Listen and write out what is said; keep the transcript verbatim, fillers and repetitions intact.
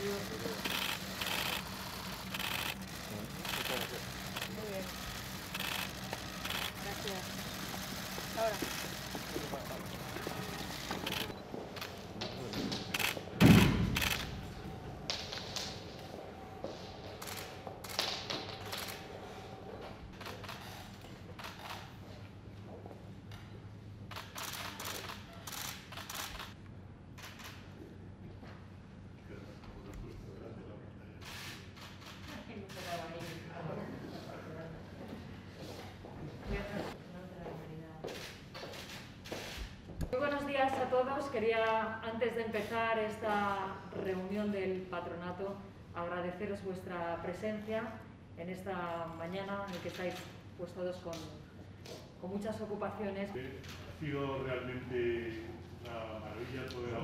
Muy bien. Gracias. Ahora. Muy buenos días a todos. Quería, antes de empezar esta reunión del patronato, agradeceros vuestra presencia en esta mañana en la que estáis pues todos con, con muchas ocupaciones. Ha sido realmente una maravilla poder